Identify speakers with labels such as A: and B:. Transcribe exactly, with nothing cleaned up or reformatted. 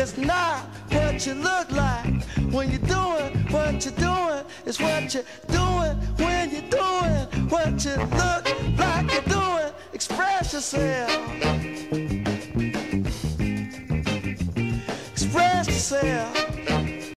A: It's not what you look like when you're doing what you're doing. It's what you're doing when you're doing what you look like you're doing. Express yourself. Express yourself.